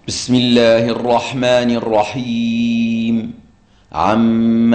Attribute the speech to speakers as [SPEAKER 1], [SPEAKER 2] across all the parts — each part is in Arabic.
[SPEAKER 1] بسم الله الرحمن الرحيم. عم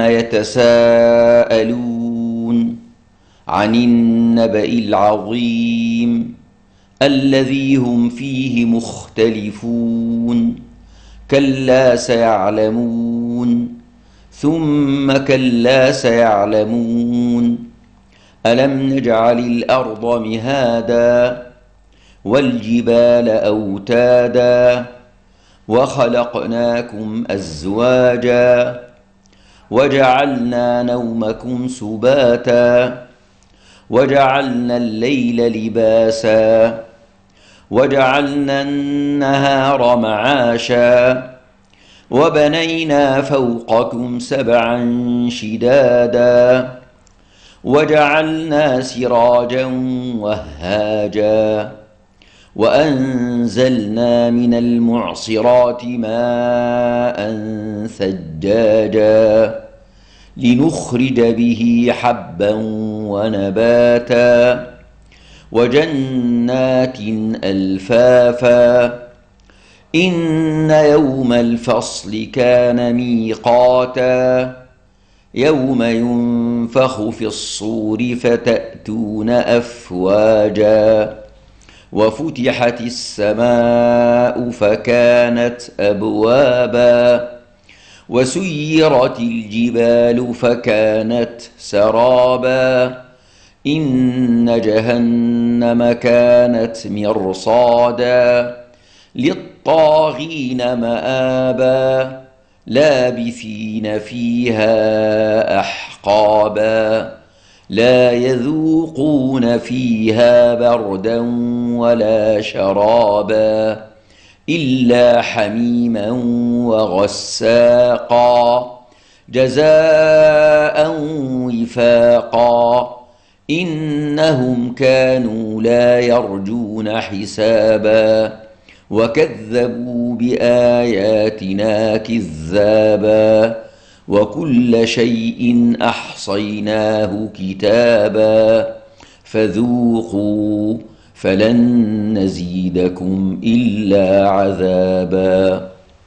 [SPEAKER 1] يتساءلون عن النبأ العظيم الذي هم فيه مختلفون. كلا سيعلمون ثم كلا سيعلمون. ألم نجعل الأرض مهادا والجبال أوتادا وخلقناكم أزواجا وجعلنا نومكم سباتا وجعلنا الليل لباسا وجعلنا النهار معاشا وبنينا فوقكم سبعا شدادا وجعلنا سراجا وهاجا وأنزلنا من المعصرات ماء ثجاجا لنخرج به حبا ونباتا وجنات ألفافا. إن يوم الفصل كان ميقاتا يوم ينفخ في الصور فتأتون أفواجا وفتحت السماء فكانت أبوابا وسيرت الجبال فكانت سرابا. إن جهنم كانت مرصادا للطاغين مآبا لابثين فيها أحقابا لا يذوقون فيها بردا ولا شرابا إلا حميما وغساقا جزاء وفاقا. إنهم كانوا لا يرجون حسابا وكذبوا بآياتنا كذابا وكل شيء أحصيناه كتابا فذوقوا فلن نزيدكم إلا عذابا.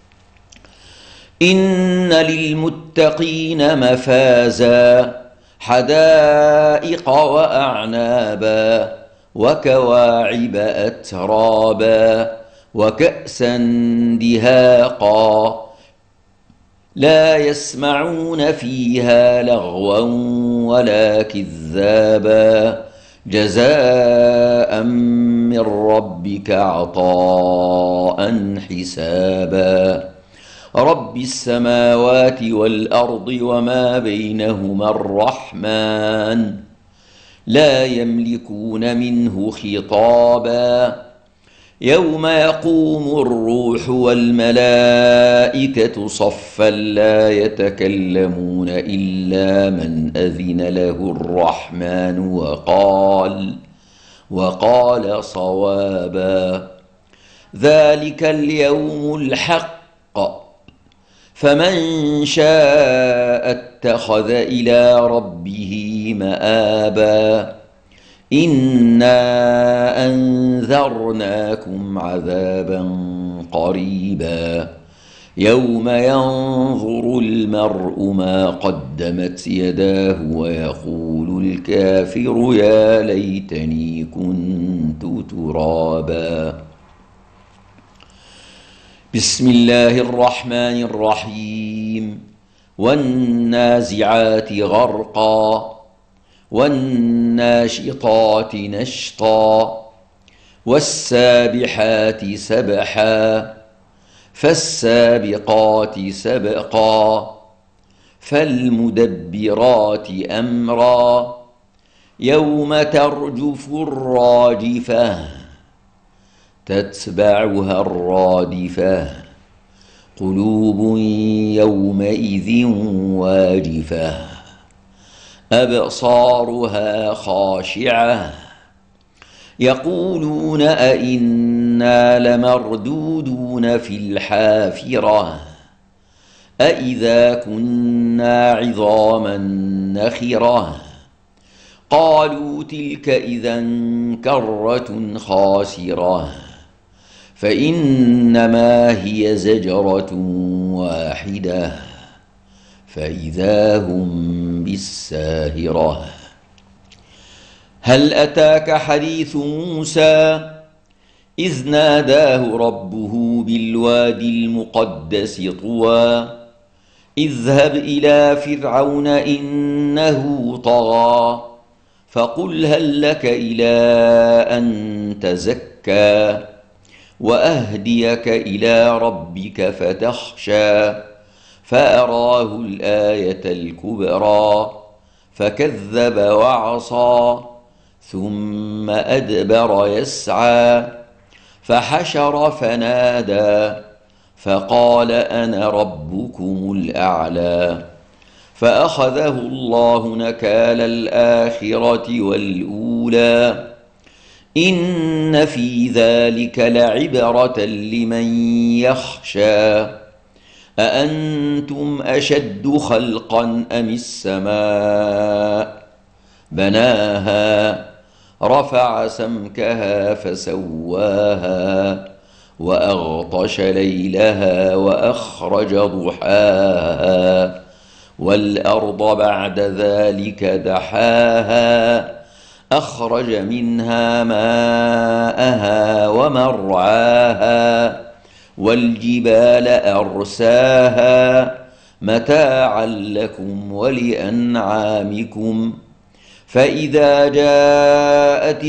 [SPEAKER 1] إن للمتقين مفازا حدائق وأعنابا وكواعب أترابا وكأسا دهاقا لا يسمعون فيها لغوا ولا كذابا جزاء من ربك عطاء حسابا. رب السماوات والأرض وما بينهما الرحمن لا يملكون منه خطابا. يوم يقوم الروح والملائكة صفا لا يتكلمون إلا من أذن له الرحمن وقال صوابا. ذلك اليوم الحق فمن شاء اتخذ إلى ربه مآبا. إنا أنذرناكم عذابا قريبا يوم ينظر المرء ما قدمت يداه ويقول الكافر يا ليتني كنت ترابا. بسم الله الرحمن الرحيم. والنازعات غرقا والناشطات نشطا والسابحات سبحا فالسابقات سبقا فالمدبرات أمرا يوم ترجف الراجفة تتبعها الرادفة قلوب يومئذ واجفة أبصارها خاشعة يقولون أئنا لمردودون في الحافرة أئذا كنا عظاما نخرة قالوا تلك إذا كرة خاسرة فإنما هي زجرة واحدة فإذا هم بالساهرة. هل أتاك حديث موسى إذ ناداه ربه بالوادي المقدس طوى اذهب إلى فرعون إنه طغى فقل هل لك إلى أن تزكى وأهديك إلى ربك فتخشى فأراه الآية الكبرى فكذب وعصى ثم أدبر يسعى فحشر فنادى فقال أنا ربكم الأعلى فأخذه الله نكال الآخرة والأولى إن في ذلك لعبرة لمن يخشى أأنتم أشد خلقا أم السماء بناها رفع سمكها فسواها وأغطش ليلها وأخرج ضحاها والأرض بعد ذلك دحاها أخرج منها ماءها ومرعاها والجبال أرساها متاعا لكم ولأنعامكم فإذا جاءت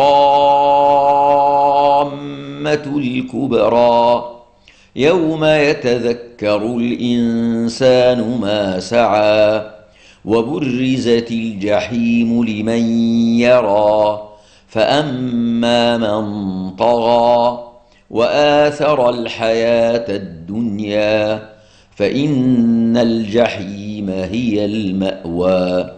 [SPEAKER 1] الطامة الكبرى يوم يتذكر الإنسان ما سعى وبرزت الجحيم لمن يرى فأما من طغى وآثر الحياة الدنيا فإن الجحيم هي المأوى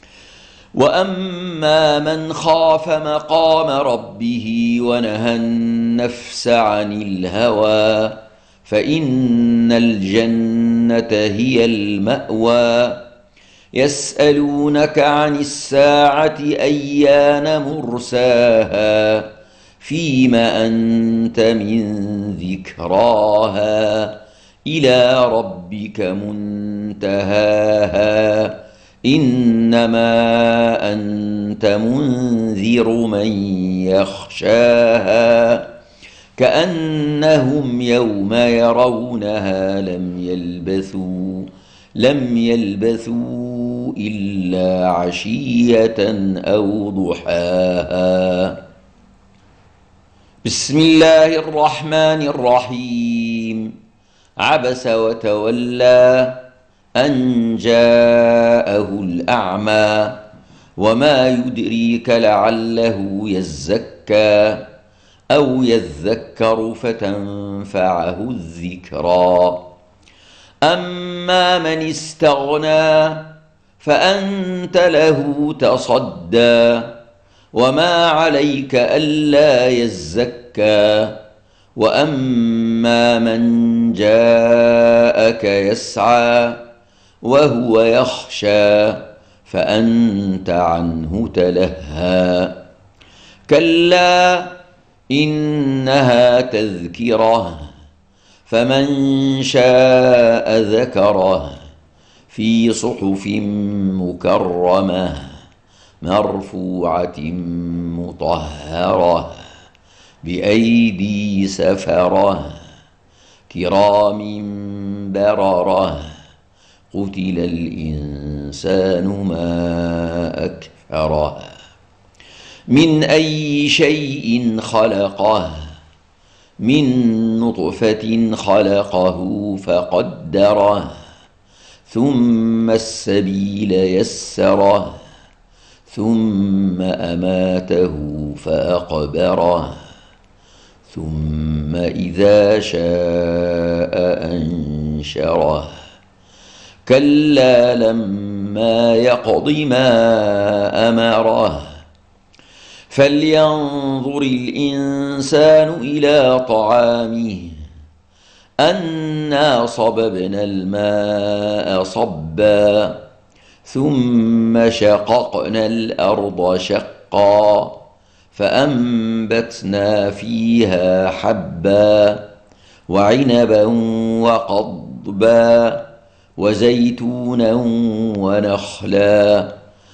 [SPEAKER 1] وأما من خاف مقام ربه ونهى النفس عن الهوى فإن الجنة هي المأوى يسألونك عن الساعة أيان مرساها فيم أنت من ذكراها إلى ربك منتهاها إنما أنت منذر من يخشاها كأنهم يوم يرونها لم يلبثوا إلا عشية أو ضحاها. بسم الله الرحمن الرحيم. عبس وتولى أن جاءه الأعمى وما يدريك لعله يزكى أو يذكر فتنفعه الذكرى أما من استغنى فأنت له تصدى وما عليك ألا يزكى وأما من جاءك يسعى وهو يخشى فأنت عنه تلهى كلا إنها تذكرة فمن شاء ذكره في صحف مكرمة مرفوعة مطهرة بأيدي سفرة كرام بررة قتل الإنسان ما أكفره من أي شيء خلقه من نطفة خلقه فقدره ثم السبيل يسره ثم أماته فأقبره ثم إذا شاء أنشره كلا لما يقض ما أمره فلينظر الإنسان إلى طعامه أنا صببنا الماء صبا ثم شققنا الأرض شقا فأنبتنا فيها حبا وعنبا وقضبا وزيتونا ونخلا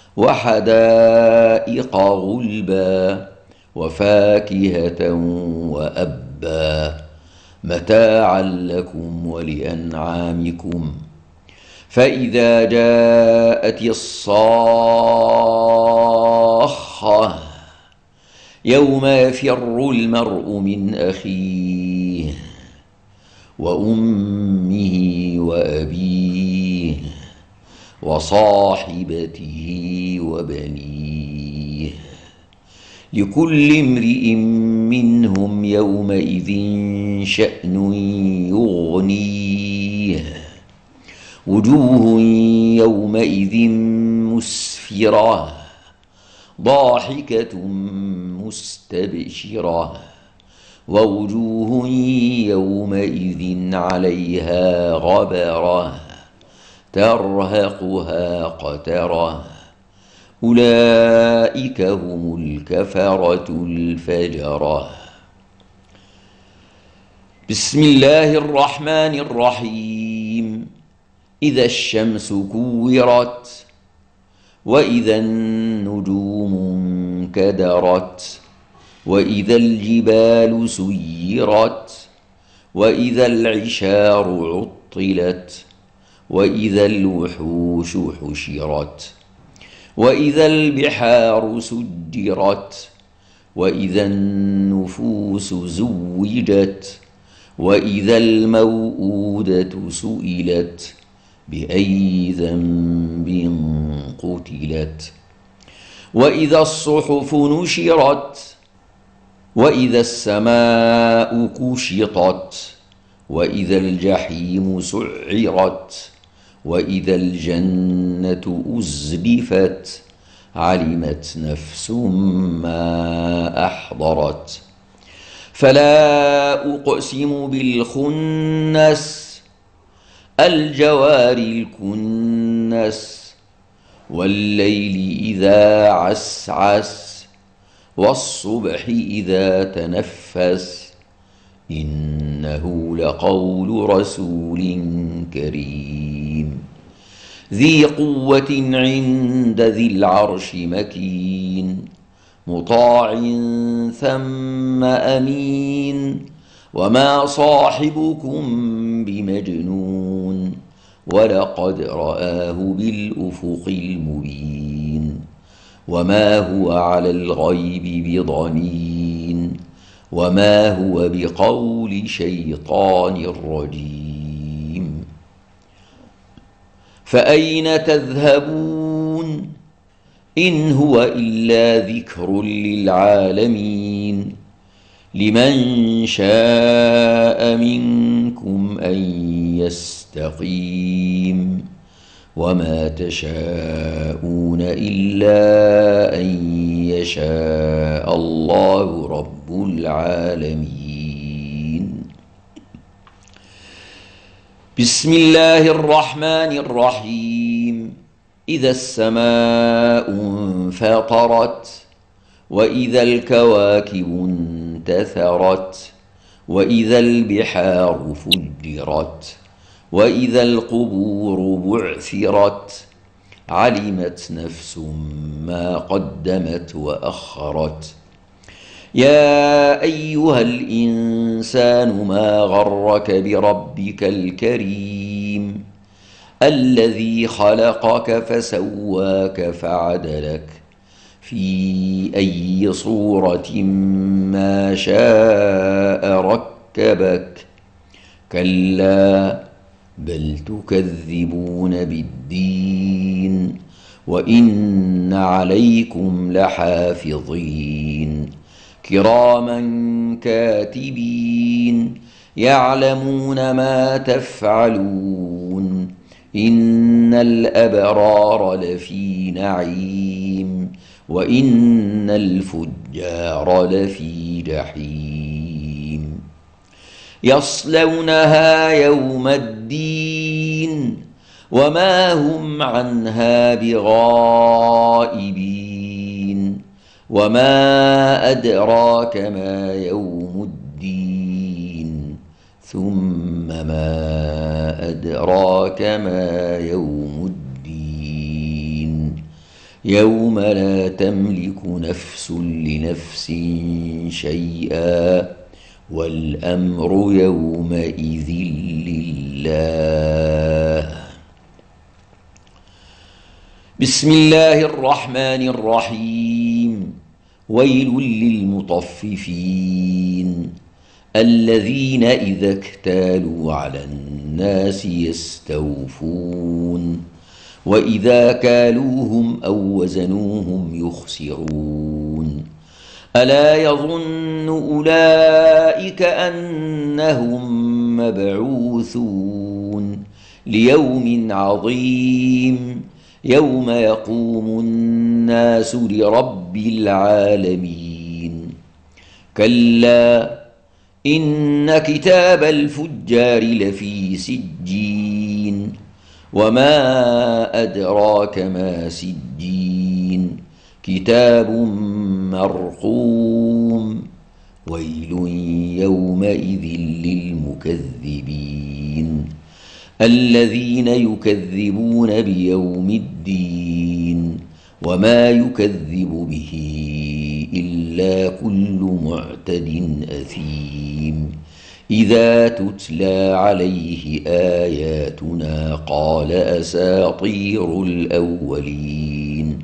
[SPEAKER 1] وحدائق غلبا وفاكهة وأبا متاعا لكم ولأنعامكم. فإذا جاءت الصاخة يوم يفر المرء من أخيه وأمه وأبيه وصاحبته وبنيه لكل امرئ منهم يومئذ شأن يغنيه وجوه يومئذ مسفرة ضاحكة مستبشرة ووجوه يومئذ عليها غبرة ترهقها قترة أولئك هم الكفرة الفجرة. بسم الله الرحمن الرحيم. إذا الشمس كورت وإذا النجوم انكدرت وإذا الجبال سيرت وإذا العشار عطلت وإذا الوحوش حشرت وإذا البحار سجرت وإذا النفوس زوجت وإذا الموءودة سئلت بأي ذنب قتلت وإذا الصحف نشرت وإذا السماء كشطت وإذا الجحيم سعرت وإذا الجنة أزلفت علمت نفس ما أحضرت. فلا أقسم بالخنس الجوار الكنس والليل إذا عسعس والصبح إذا تنفس إنه لقول رسول كريم ذي قوة عند ذي العرش مكين مطاع ثم أمين وما صاحبكم بمجنون ولقد رآه بالأفق المبين وما هو على الغيب بضنين وما هو بقول شيطان رجيم. فأين تذهبون إن هو إلا ذكر للعالمين لمن شاء منكم أن يستقيم وما تشاءون إلا أن يشاء الله رب العالمين. بسم الله الرحمن الرحيم. إذا السماء انفطرت وإذا الكواكب انتثرت وإذا البحار فجرت وإذا القبور بعثرت علمت نفس ما قدمت وأخرت. يا أيها الإنسان ما غرك بربك الكريم الذي خلقك فسواك فعدلك في أي صورة ما شاء ركبك كلا بل تكذبون بالدين وإن عليكم لحافظين كراما كاتبين يعلمون ما تفعلون إن الأبرار لفي نعيم وإن الفجار لفي جحيم يصلونها يوم الدين وما هم عنها بغائبين وما أدراك ما يوم الدين ثم ما أدراك ما يوم الدين يوم لا تملك نفس لنفس شيئا والأمر يومئذ لله. بسم الله الرحمن الرحيم. ويل للمطففين الذين إذا اكتالوا على الناس يستوفون وإذا كالوهم أو وزنوهم يخسرون. ألا يظن أولئك أنهم مبعوثون ليوم عظيم يوم يقوم الناس لرب العالمين. كلا إن كتاب الفجار لفي سجين وما أدراك ما سجين كتاب مرقوم. ويل يومئذ للمكذبين الذين يكذبون بيوم الدين وما يكذب به إلا كل معتد أثيم إذا تتلى عليه آياتنا قال أساطير الأولين.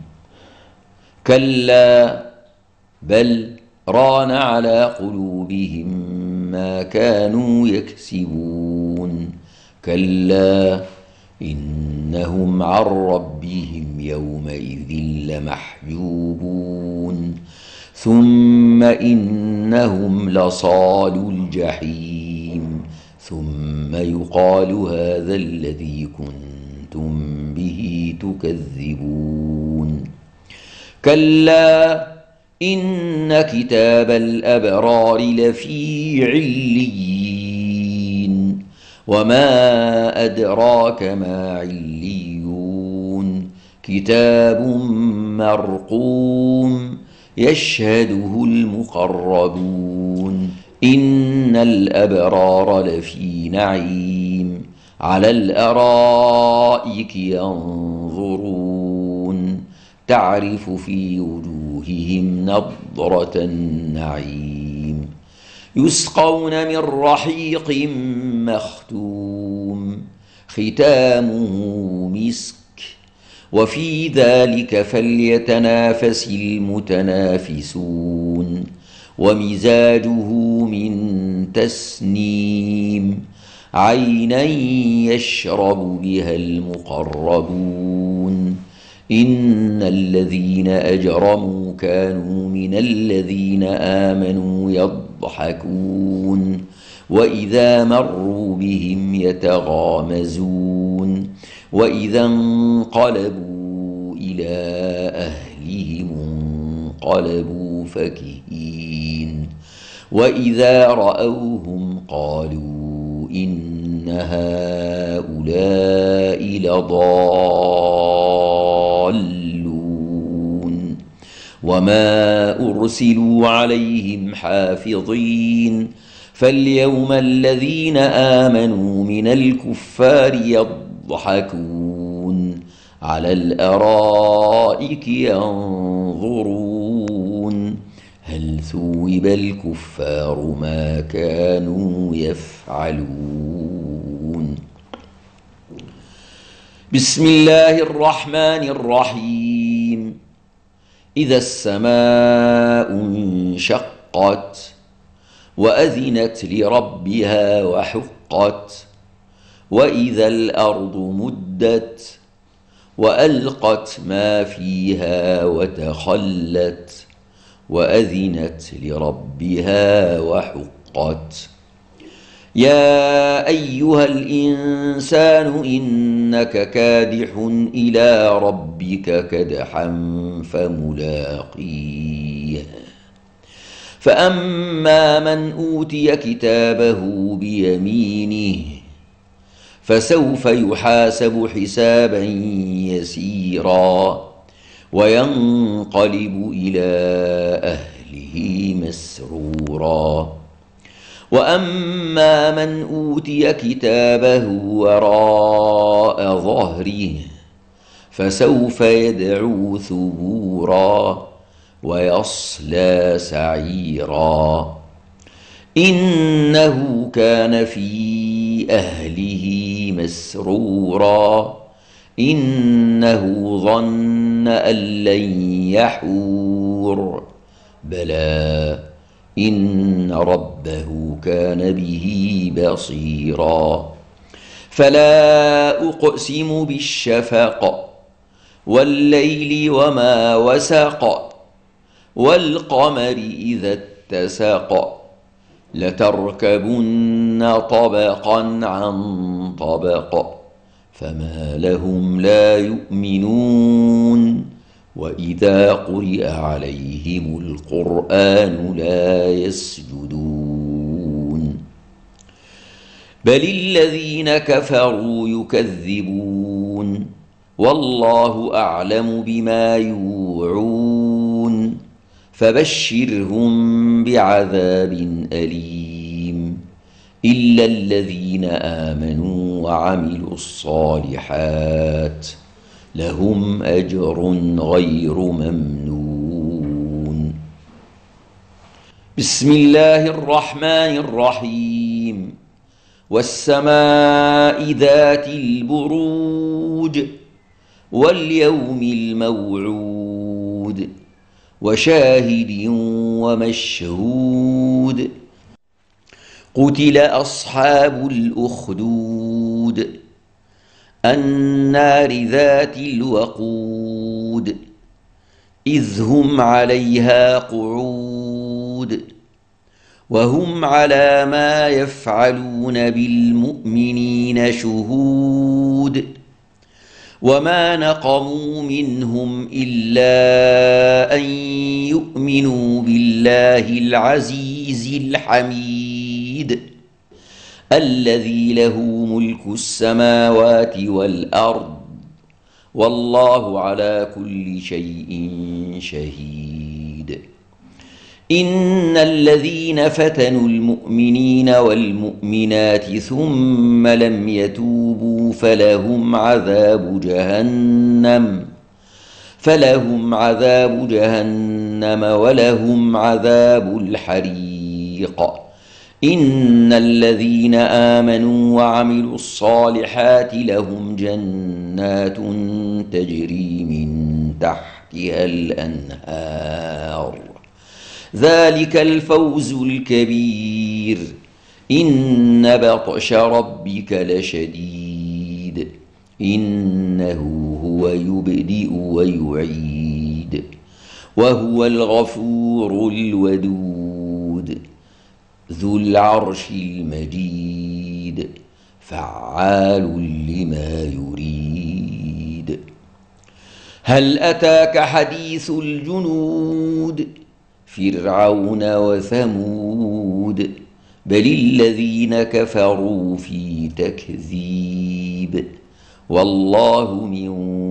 [SPEAKER 1] كلا بل ران على قلوبهم ما كانوا يكسبون. كلا إنهم عن ربهم يومئذ لمحجوبون ثم إنهم لصالو الجحيم ثم يقال هذا الذي كنتم به تكذبون. كلا إن كتاب الأبرار لفي عليين وما أدراك ما عليون كتاب مرقوم يشهده المقربون. إن الأبرار لفي نعيم على الأرائك ينظرون تعرف في وجوههم نضرة النعيم يسقون من رحيق مختوم ختامه مسك وفي ذلك فليتنافس المتنافسون. ومزاجه من تسنيم عينا يشرب بها المقربون. إن الذين أجرموا كانوا من الذين آمنوا يضحكون وإذا مروا بهم يتغامزون وإذا انقلبوا إلى أهلهم انقلبوا فكهين وإذا رأوهم قالوا إن هؤلاء لضالون. وما أرسلوا عليهم حافظين فاليوم الذين آمنوا من الكفار يضحكون على الأرائك ينظرون هل ثوب الكفار ما كانوا يفعلون. بسم الله الرحمن الرحيم. إذا السماء انشقت وأذنت لربها وحقت وإذا الأرض مدت وألقت ما فيها وتخلت وأذنت لربها وحقت. يا أيها الإنسان إنك كادح إلى ربك كدحا فملاقيه. فأما من أوتي كتابه بيمينه فسوف يحاسب حسابا يسيرا وينقلب إلى أهله مسرورا. وأما من أوتي كتابه وراء ظهره فسوف يدعو ثبورا ويصلى سعيرا إنه كان في أهله مسرورا إنه ظن أن لن يحور بلى إن ربه كان به بصيرا. فلا أقسم بالشفق والليل وما وسق والقمر إذا اتسق لتركبن طبقا عن طبق فما لهم لا يؤمنون وإذا قرئ عليهم القرآن لا يسجدون بل الذين كفروا يكذبون والله أعلم بما يوعون فبشرهم بعذاب أليم إلا الذين آمنوا وعملوا الصالحات لهم أجر غير ممنون. بسم الله الرحمن الرحيم والسماء ذات البروج واليوم الموعود وشاهد ومشهود قتل أصحاب الأخدود النار ذات الوقود إذ هم عليها قعود وهم على ما يفعلون بالمؤمنين شهود وما نقموا منهم إلا أن يؤمنوا بالله العزيز الحميد الذي له ملك السماوات والأرض والله على كل شيء شهيد. إن الذين فتنوا المؤمنين والمؤمنات ثم لم يتوبوا فلهم عذاب جهنم ولهم عذاب الحريق. إن الذين آمنوا وعملوا الصالحات لهم جنات تجري من تحتها الأنهار ذلك الفوز الكبير. إن بطش ربك لشديد إنه هو يبدئ ويعيد وهو الغفور الودود ذو العرش المجيد فعال لما يريد. هل أتاك حديث الجنود فرعون وثمود بل الذين كفروا في تكذيب والله من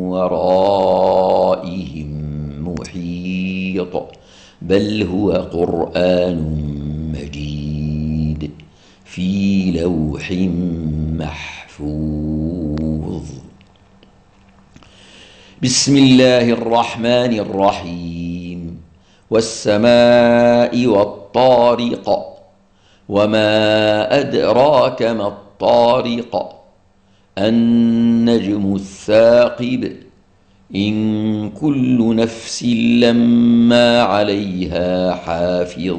[SPEAKER 1] ورائهم محيط بل هو قرآن مجيد في لوح محفوظ. بسم الله الرحمن الرحيم والسماء والطارق وما أدراك ما الطارق النجم الثاقب إن كل نفس لما عليها حافظ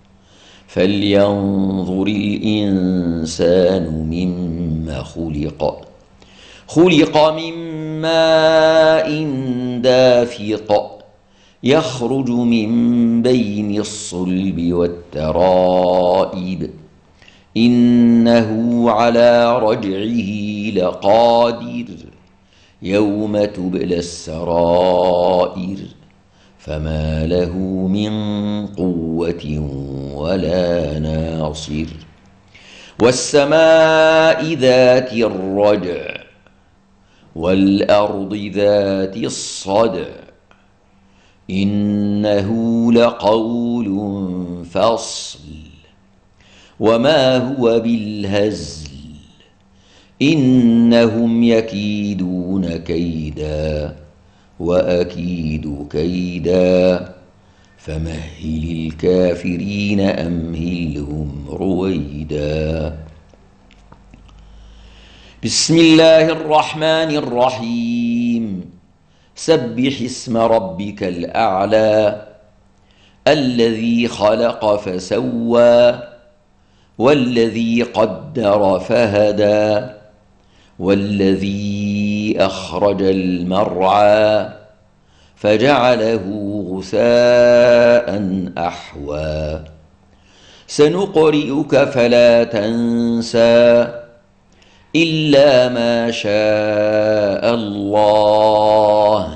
[SPEAKER 1] فلينظر الإنسان مما خلق من ماء دافق يخرج من بين الصلب والترائب إنه على رجعه لقادر يوم تبلى السرائر فما له من قوة ولا ناصر. والسماء ذات الرجع والأرض ذات الصدع إنه لقول فصل وما هو بالهزل إنهم يكيدون كيدا وأكيد كيدا فمهل الكافرين أمهلهم رويدا. بسم الله الرحمن الرحيم. سبح اسم ربك الأعلى الذي خلق فسوى والذي قدر فهدى والذي أخرج المرعى فجعله غثاء أحوى سنقرئك فلا تنسى إلا ما شاء الله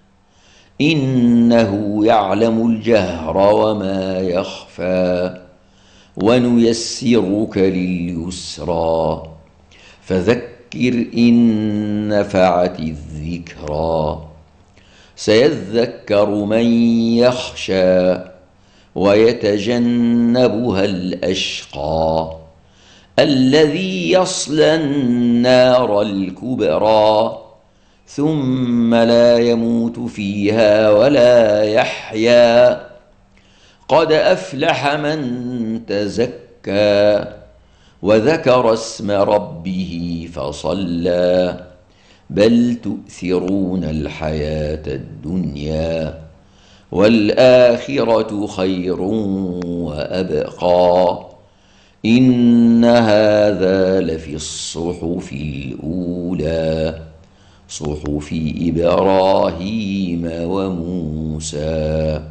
[SPEAKER 1] إنه يعلم الجهر وما يخفى ونيسرك لليسرى فذكر إن نفعت الذكرى سيذكر من يخشى ويتجنبها الأشقى الذي يصلى النار الكبرى ثم لا يموت فيها ولا يحيا قد أفلح من تزكى وذكر اسم ربه فصلى بل تؤثرون الحياة الدنيا والآخرة خير وأبقى إن هذا لفي الصحف الأولى صحف إبراهيم وموسى.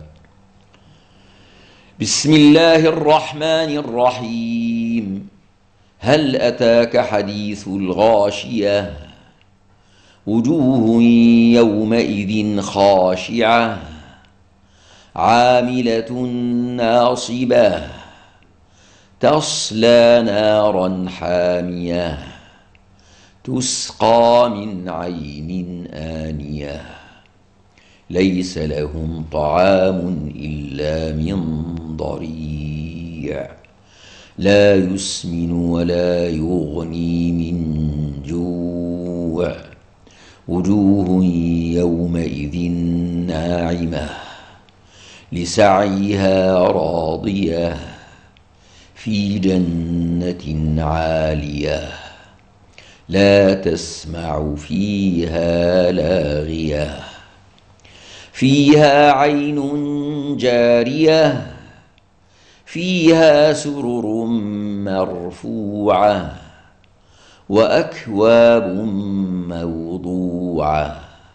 [SPEAKER 1] بسم الله الرحمن الرحيم. هل أتاك حديث الغاشية وجوه يومئذ خاشعة عاملة ناصبة تصلى نارا حامية تسقى من عين آنية ليس لهم طعام إلا من ضريع لا يسمن ولا يغني من جوع وجوه يومئذ ناعمة لسعيها راضية في جنة عالية لا تسمع فيها لاغية فيها عين جارية فيها سرر مرفوعة وأكواب موضوعة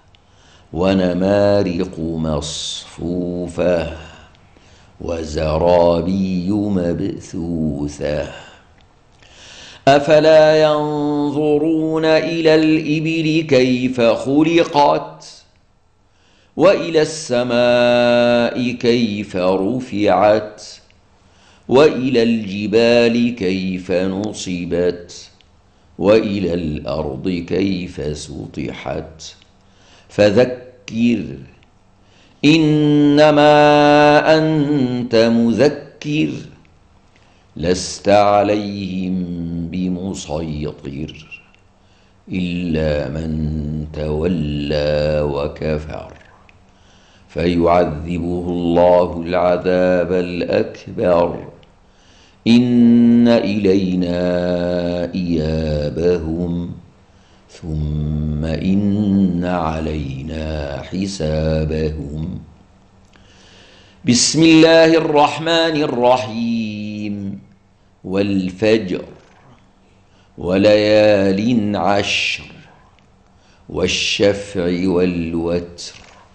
[SPEAKER 1] ونمارق مصفوفة وزرابي مبثوثة أفلا ينظرون إلى الإبل كيف خلقت وإلى السماء كيف رفعت وإلى الجبال كيف نصبت وإلى الأرض كيف سطحت فذكر إنما أنت مذكر لست عليهم بمسيطر إلا من تولى وكفر فيعذبه الله العذاب الأكبر إن إلينا إيابهم ثم إن علينا حسابهم. بسم الله الرحمن الرحيم. والفجر وليال عشر والشفع والوتر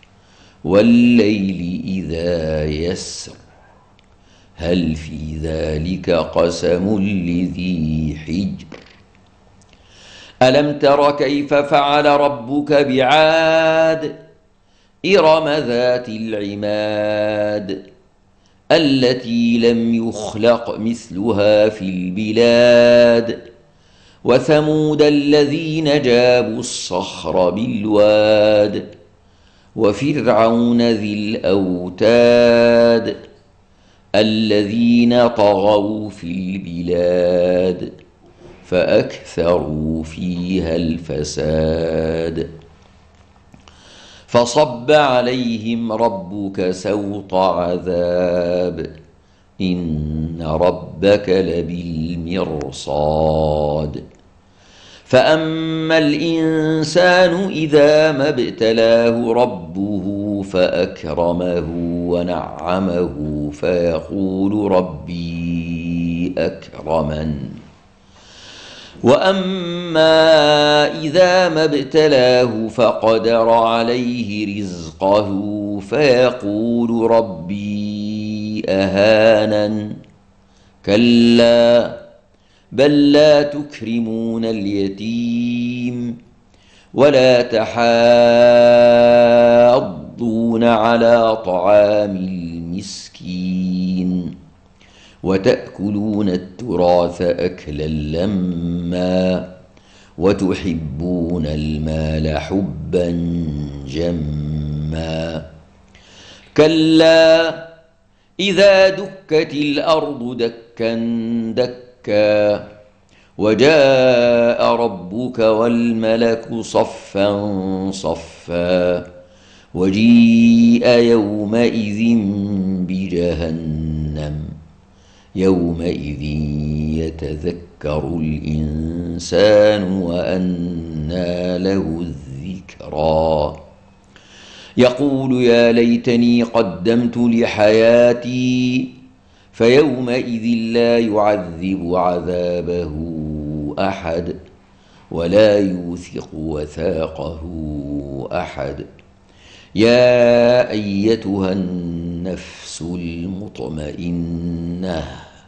[SPEAKER 1] والليل إذا يسر هل في ذلك قسم لذي حجر ألم تر كيف فعل ربك بعاد إرم ذات العماد التي لم يخلق مثلها في البلاد وثمود الذين جابوا الصخر بالواد وفرعون ذي الأوتاد الذين طغوا في البلاد فأكثروا فيها الفساد فصب عليهم ربك سوط عذاب إن ربك لبالمرصاد فأما الإنسان إذا ما ابتلاه ربه فأكرمه ونعمه فيقول ربي أكرمن وأما إذا ما ابتلاه فقدر عليه رزقه فيقول ربي أهانن كلا بل لا تكرمون اليتيم ولا تحاضون على طعام المسكين وتأكلون التراث أكلا لما وتحبون المال حبا جما كلا إذا دكت الأرض دكا دكا وجاء ربك والملك صفا صفا وجيء يومئذ بجهنم يومئذ يتذكر الإنسان وأنى له الذكرى يقول يا ليتني قدمت لحياتي فيومئذ لا يعذب عذابه أحد ولا يوثق وثاقه أحد يا أيتها النفس المطمئنة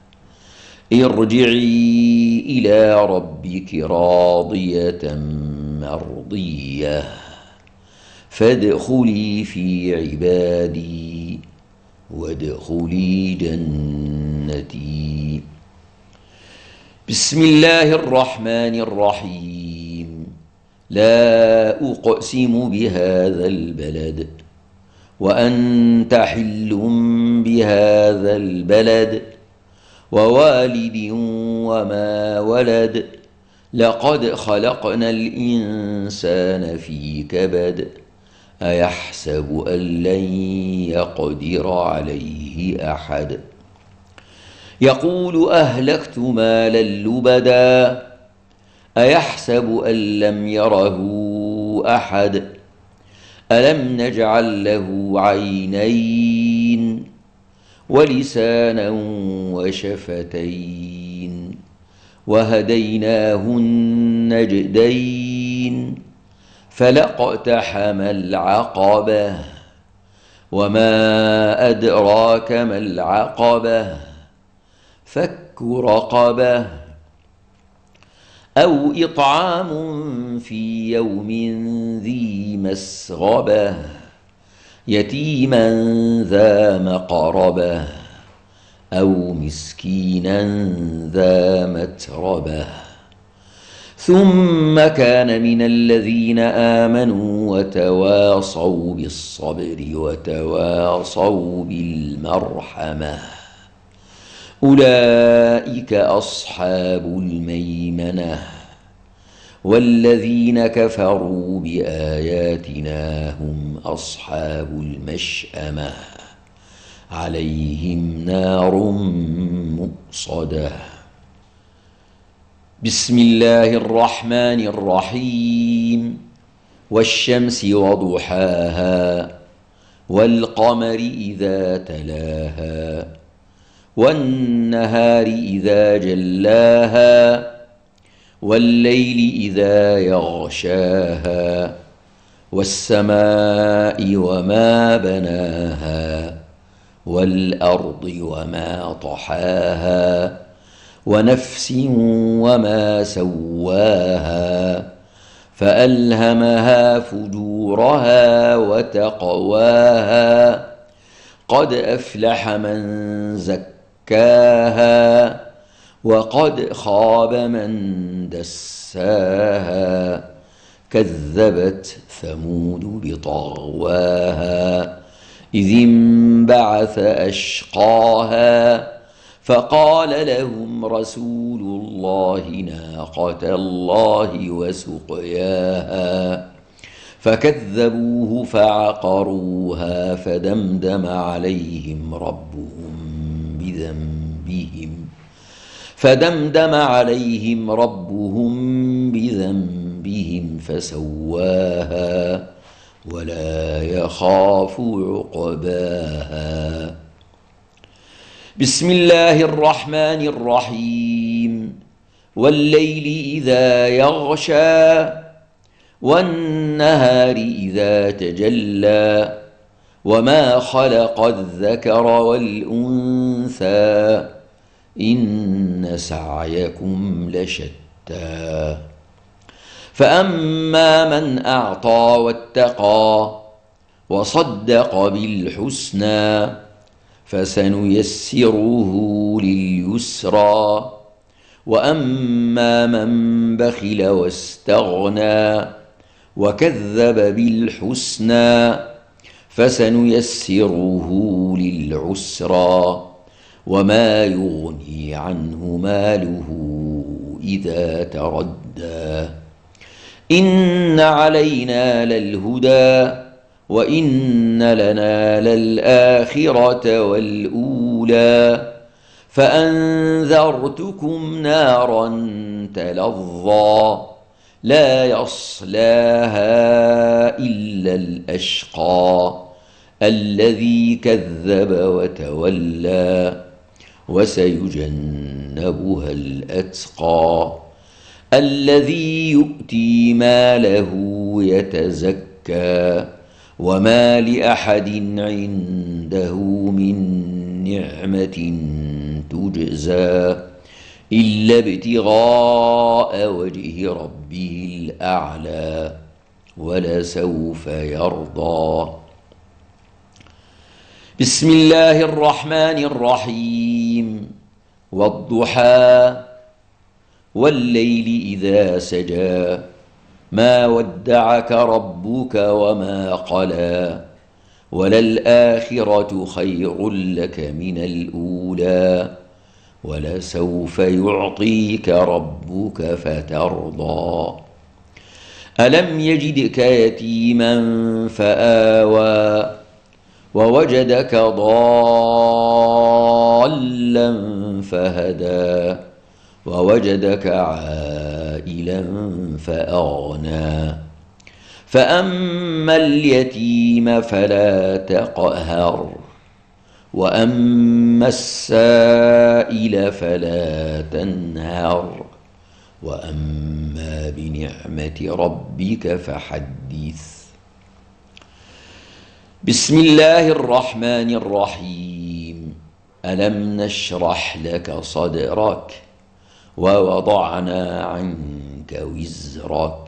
[SPEAKER 1] ارجعي إلى ربك راضية مرضية فادخلي في عبادي وادخلي جنتي بسم الله الرحمن الرحيم لا أقسم بهذا البلد وأنت حل بهذا البلد ووالد وما ولد لقد خلقنا الإنسان في كبد أيحسب أن لن يقدر عليه أحد يقول أهلكت مالا لبدا أيحسب أن لم يره أحد ألم نجعل له عينين ولسانا وشفتين وهديناه النجدين فلاقتحم العقبة وما أدراك ما العقبة فك رقبة أو إطعام في يوم ذي مسغبة يتيما ذا مقربة أو مسكينا ذا متربة ثم كان من الذين آمنوا وتواصوا بالصبر وتواصوا بالمرحمة أولئك أصحاب الميمنة والذين كفروا بآياتنا هم أصحاب المشأمة عليهم نار مؤصدة بسم الله الرحمن الرحيم والشمس وضحاها والقمر إذا تلاها والنهار إذا جلاها والليل إذا يغشاها والسماء وما بناها والأرض وما طحاها ونفس وما سواها فألهمها فجورها وتقواها قد أفلح من زكاها وقد خاب من دساها كذبت ثمود بطغواها إذ انبعث أشقاها فقال لهم رسول الله ناقة الله وسقياها فكذبوه فعقروها فدمدم عليهم ربهم بذنبهم فسواها ولا يخاف عقباها. بسم الله الرحمن الرحيم. والليل إذا يغشى والنهار إذا تجلى وما خلق الذكر والأنثى إن سعيكم لشتى فأما من أعطى واتقى وصدق بالحسنى فسنيسره لليسرى وأما من بخل واستغنى وكذب بالحسنى فسنيسره للعسرى وما يغني عنه ماله إذا تردى إن علينا للهدى وإن لنا للآخرة والأولى فأنذرتكم نارا تلظى لا يصلاها إلا الأشقى الذي كذب وتولى وسيجنبها الأتقى الذي يؤتي ماله يتزكى وما لأحد عنده من نعمة تجزى إلا ابتغاء وجه ربه الأعلى ولسوف يرضى. بسم الله الرحمن الرحيم. والضحى والليل إذا سجى ما ودعك ربك وما قلى وللآخرة خير لك من الأولى ولسوف يعطيك ربك فترضى. ألم يجدك يتيما فآوى ووجدك ضالا فهدى ووجدك عائلا فأغنى فأما اليتيم فلا تقهر وأما السائل فلا تنهر وأما بنعمة ربك فحدث. بسم الله الرحمن الرحيم. ألم نشرح لك صدرك ووضعنا عنك وزرك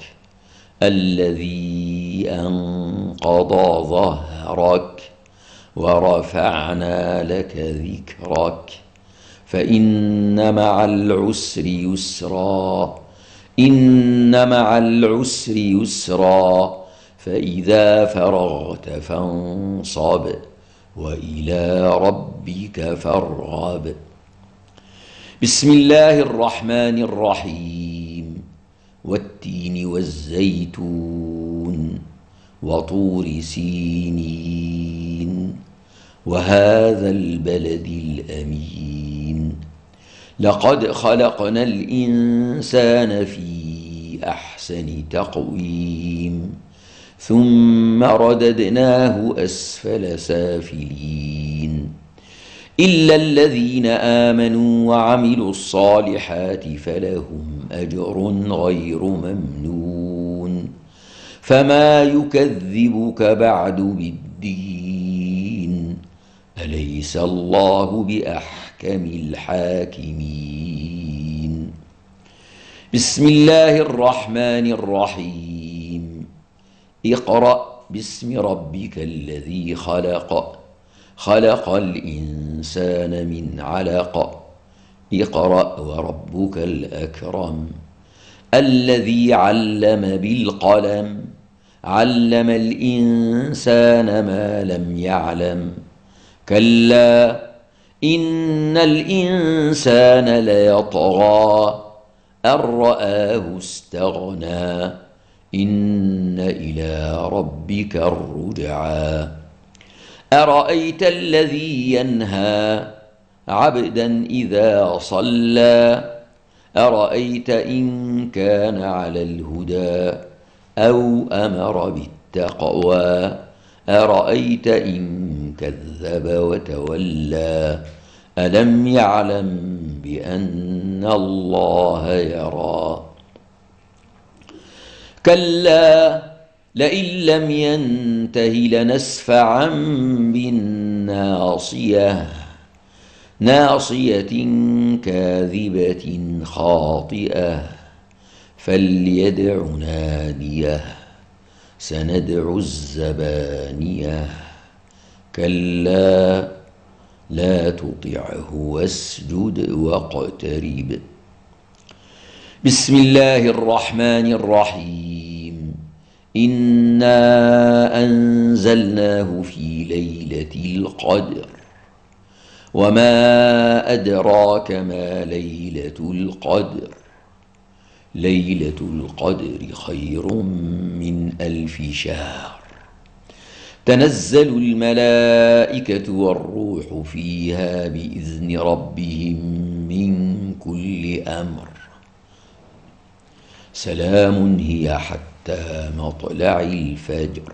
[SPEAKER 1] الذي أنقض ظهرك ورفعنا لك ذكرك فإن مع العسر يسرا إن مع العسر يسرا فإذا فرغت فانصب وإلى ربك فارغب. بسم الله الرحمن الرحيم. والتين والزيتون وطور سينين وهذا البلد الأمين لقد خلقنا الإنسان في أحسن تقويم ثم رددناه أسفل سافلين إلا الذين آمنوا وعملوا الصالحات فلهم أجر غير ممنون فما يكذبك بعد بالدين أليس الله بأحكم الحاكمين. بسم الله الرحمن الرحيم. اقرأ باسم ربك الذي خلق خلق الإنسان من علق اقرأ وربك الأكرم الذي علم بالقلم علم الإنسان ما لم يعلم كلا إن الإنسان ليطغى أن رآه استغنى إن إلى ربك الرجعى أرأيت الذي ينهى عبدا إذا صلى أرأيت إن كان على الهدى أو أمر بالتقوى أرأيت إن كذب وتولى ألم يعلم بأن الله يرى كلا لئن لم ينته لنسفعا بالناصية ناصية كاذبة خاطئة فليدع ناديه سندع الزبانية كلا لا تطعه واسجد واقترب بسم الله الرحمن الرحيم إنا أنزلناه في ليلة القدر وما أدراك ما ليلة القدر ليلة القدر خير من 1000 شهر تنزل الملائكة والروح فيها بإذن ربهم من كل أمر سلام هي حتى مطلع الفجر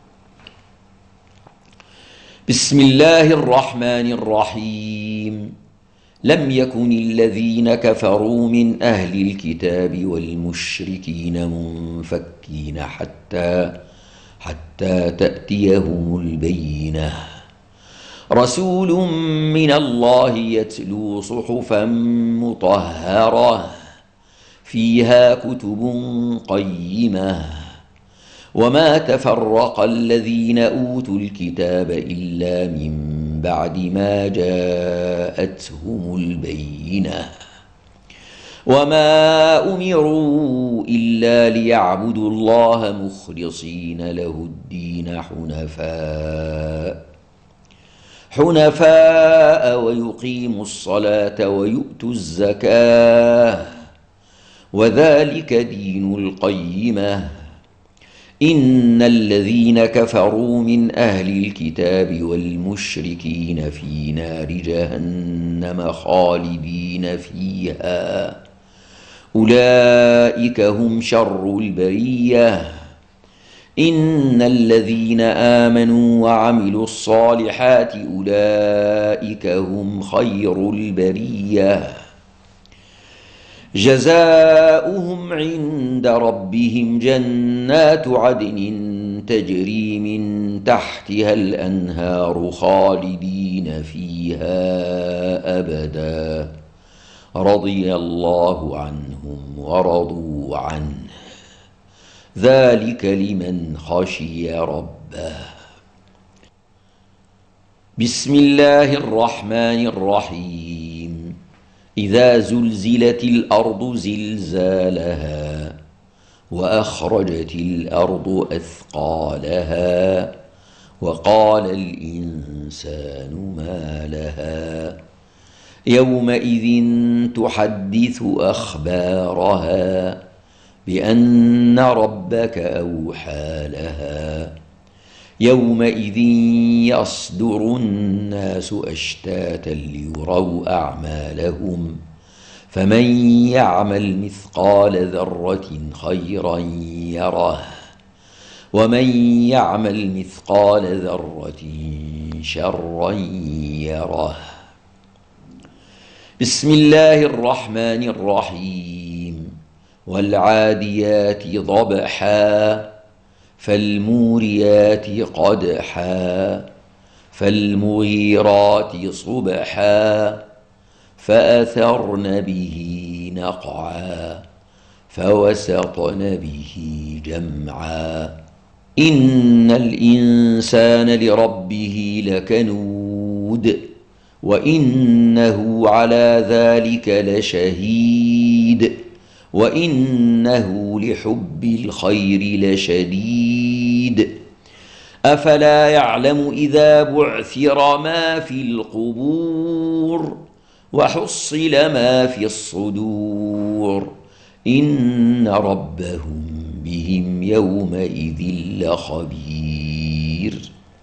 [SPEAKER 1] بسم الله الرحمن الرحيم لم يكن الذين كفروا من أهل الكتاب والمشركين منفكين حتى تأتيهم البينة رسول من الله يتلو صحفا مطهرة فيها كتب قيمة وما تفرق الذين أوتوا الكتاب إلا من بعد ما جاءتهم البينة وما أمروا إلا ليعبدوا الله مخلصين له الدين حنفاء ويقيموا الصلاة ويؤتوا الزكاة وذلك دين القيمة إن الذين كفروا من أهل الكتاب والمشركين في نار جهنم خالدين فيها أولئك هم شر البرية إن الذين آمنوا وعملوا الصالحات أولئك هم خير البرية جزاؤهم عند ربهم جنات عدن تجري من تحتها الأنهار خالدين فيها أبدا رضي الله عنهم ورضوا عنه ذلك لمن خشي ربه بسم الله الرحمن الرحيم إذا زلزلت الأرض زلزالها وأخرجت الأرض أثقالها وقال الإنسان ما لها يومئذ تحدث أخبارها بأن ربك أوحى لها يومئذ يصدر الناس أشتاتا ليروا أعمالهم فمن يعمل مثقال ذرة خيرا يره ومن يعمل مثقال ذرة شرا يره بسم الله الرحمن الرحيم والعاديات ضبحا فالموريات قدحا فالمغيرات صبحا فأثرن به نقعا فوسطن به جمعا إن الإنسان لربه لكنود وإنه على ذلك لشهيد وإنه لحب الخير لشديد أفلا يعلم إذا بعثر ما في القبور وحصل ما في الصدور إن ربهم بهم يومئذ لخبير.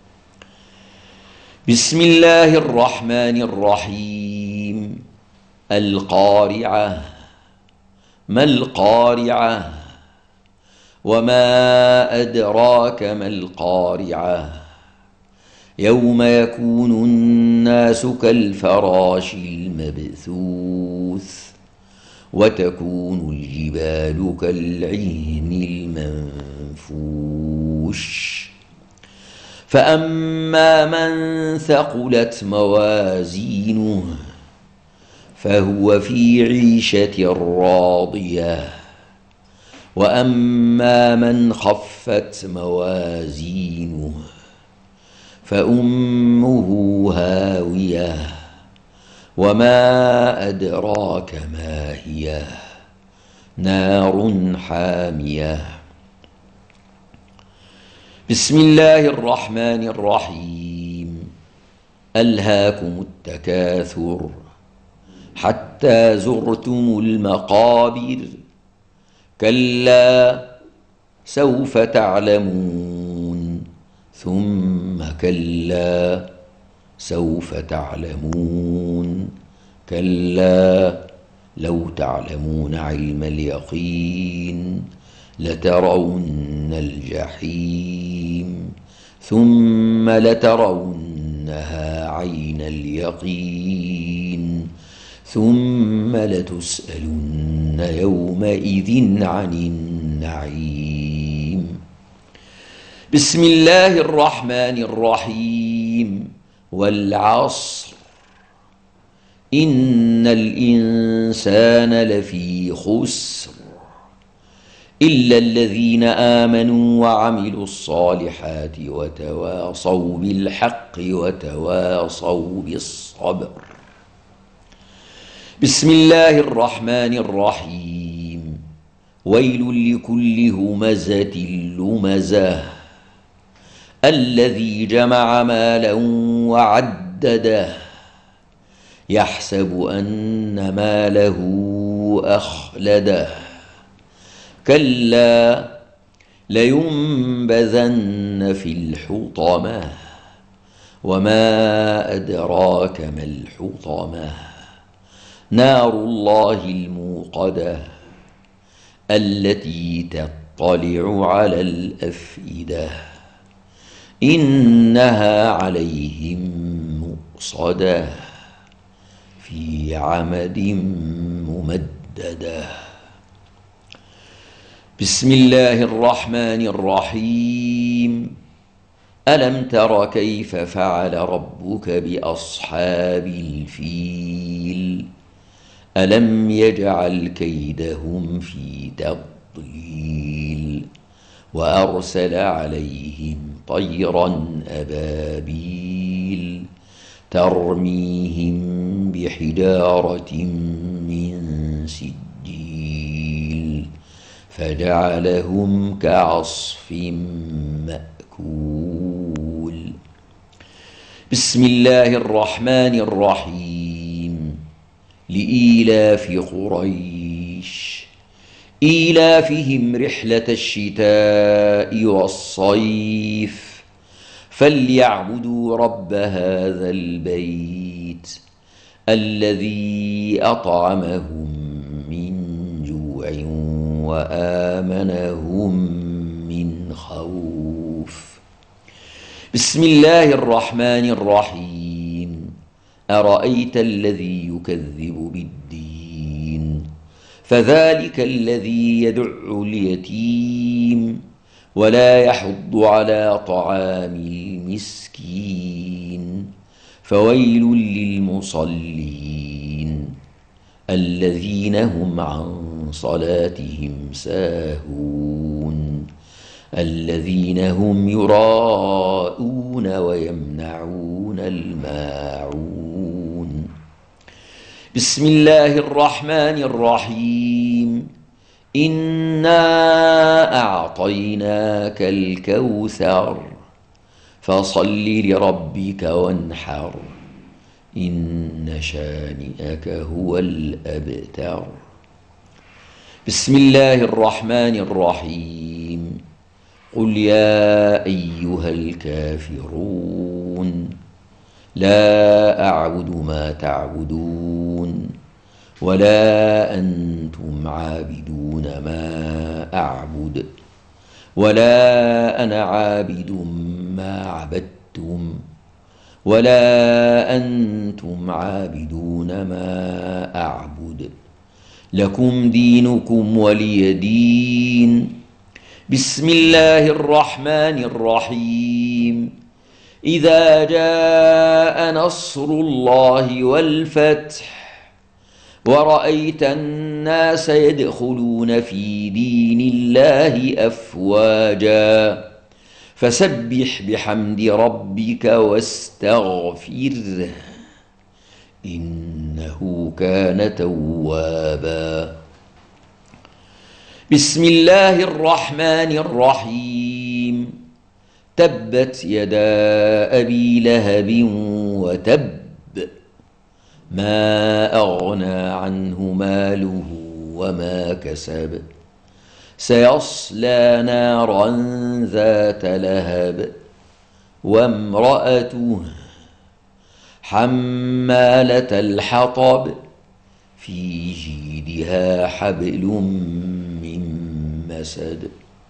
[SPEAKER 1] بسم الله الرحمن الرحيم. القارعة. ما القارعة؟ وما أدراك ما القارعة؟ يوم يكون الناس كالفراش المبثوث وتكون الجبال كالعهن المنفوش فأما من ثقلت موازينه فهو في عيشة راضية وأما من خفت موازينه فأمه هاوية وما أدراك ما هي نار حامية. بسم الله الرحمن الرحيم. ألهاكم التكاثر حتى زرتم المقابر كلا سوف تعلمون ثم كلا سوف تعلمون كلا لو تعلمون علم اليقين لترون الجحيم ثم لترونها عين اليقين ثم لتسألن يومئذ عن النعيم. بسم الله الرحمن الرحيم. والعصر إن الإنسان لفي خسر إلا الذين آمنوا وعملوا الصالحات وتواصوا بالحق وتواصوا بالصبر. بسم الله الرحمن الرحيم. ويل لكل همزة لمزة الذي جمع مالا وعدده يحسب أن ماله أخلده كلا لينبذن في الحطمة وما أدراك ما الحطمة نار الله الموقدة التي تطلع على الأفئدة إنها عليهم مؤصدة في عمد ممددة. بسم الله الرحمن الرحيم. ألم تر كيف فعل ربك بأصحاب الفيل ألم يجعل كيدهم في تضليل وأرسل عليهم طيرا أبابيل ترميهم بحجارة من سجيل فجعلهم كعصف مأكول. بسم الله الرحمن الرحيم. لإيلاف قريش إيلافهم رحلة الشتاء والصيف فليعبدوا رب هذا البيت الذي أطعمهم من جوع وآمنهم من خوف. بسم الله الرحمن الرحيم. أرأيت الذي يكذب بالدين فذلك الذي يدع اليتيم ولا يحض على طعام المسكين فويل للمصلين الذين هم عن صلاتهم ساهون الذين هم يراءون ويمنعون الماعون. بسم الله الرحمن الرحيم. إنا أعطيناك الكوثر فصل لربك وانحر إن شانئك هو الأبتر. بسم الله الرحمن الرحيم. قل يا أيها الكافرون لا أعبد ما تعبدون ولا أنتم عابدون ما أعبد ولا أنا عابد ما عبدتم ولا أنتم عابدون ما أعبد لكم دينكم ولي دين. بسم الله الرحمن الرحيم. إذا جاء نصر الله والفتح ورأيت الناس يدخلون في دين الله أفواجا فسبح بحمد ربك واستغفره إنه كان توابا. بسم الله الرحمن الرحيم. تبت يدا أبي لهب وتب ما أغنى عنه ماله وما كسب سيصلى نارا ذات لهب وامرأته حمالة الحطب في جيدها حبل من مسد.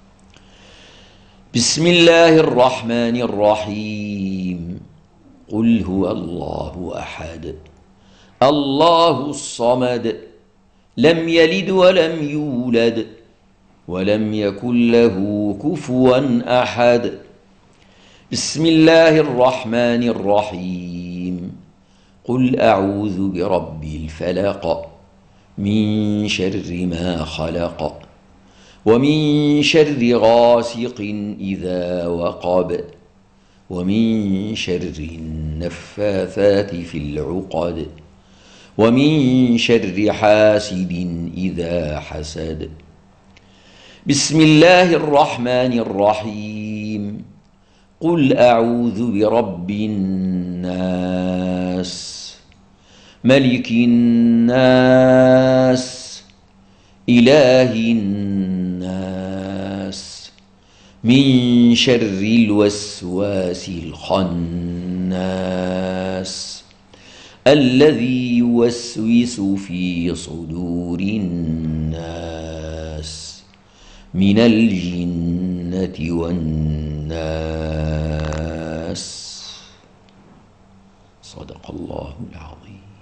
[SPEAKER 1] بسم الله الرحمن الرحيم. قل هو الله أحد الله الصمد لم يلد ولم يولد ولم يكن له كفوا أحد. بسم الله الرحمن الرحيم. قل أعوذ برب الفلق من شر ما خلق ومن شر غاسق إذا وقب ومن شر النفاثات في العقد ومن شر حاسد إذا حسد. بسم الله الرحمن الرحيم. قل أعوذ برب الناس ملك الناس إله الناس من شر الوسواس الخناس الذي يوسوس في صدور الناس من الجنة والناس. صدق الله العظيم.